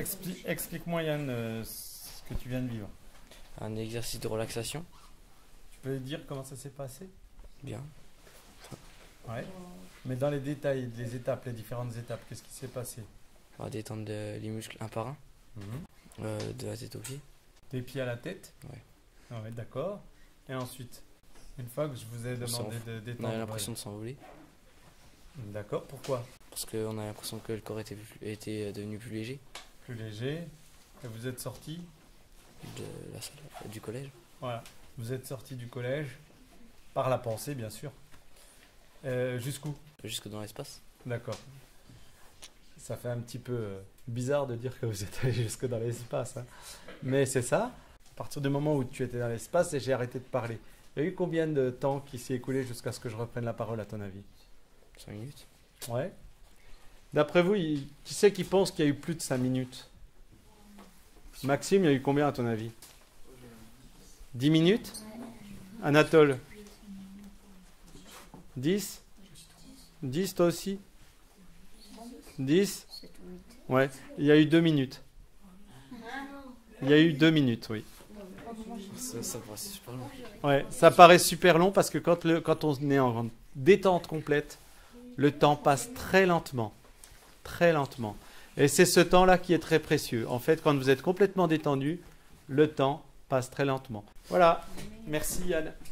Explique-moi Yann ce que tu viens de vivre. Un exercice de relaxation. Tu peux dire comment ça s'est passé? Bien. Ouais. Mais dans les détails, les étapes, les différentes étapes, qu'est-ce qui s'est passé? On va détendre les muscles un par un, de la tête aux pieds. Des pieds à la tête? Ouais. Ah ouais, d'accord. Et ensuite, une fois que je vous ai demandé de On détendre... a l'impression de s'envoler. D'accord, pourquoi? Parce qu'on a l'impression que le corps était devenu plus léger. Plus léger. Et vous êtes sorti? De la salle, du collège. Voilà. Vous êtes sorti du collège, par la pensée bien sûr. Jusqu'où? Jusque dans l'espace. D'accord. Ça fait un petit peu bizarre de dire que vous êtes allé jusque dans l'espace. Hein. Mais c'est ça. À partir du moment où tu étais dans l'espace et j'ai arrêté de parler. Il y a eu combien de temps qui s'est écoulé jusqu'à ce que je reprenne la parole à ton avis? 5 minutes. Ouais. D'après vous, qui c'est qui pense qu'il y a eu plus de 5 minutes? Maxime, il y a eu combien à ton avis? 10 minutes? Anatole? 10? 10 toi aussi? 10? Ouais, il y a eu 2 minutes. Il y a eu 2 minutes, oui. Ça paraît super long. Ouais, ça paraît super long parce que quand on est en détente complète, le temps passe très lentement. Très lentement. Et c'est ce temps-là qui est très précieux. En fait, quand vous êtes complètement détendu, le temps passe très lentement. Voilà. Merci Yann.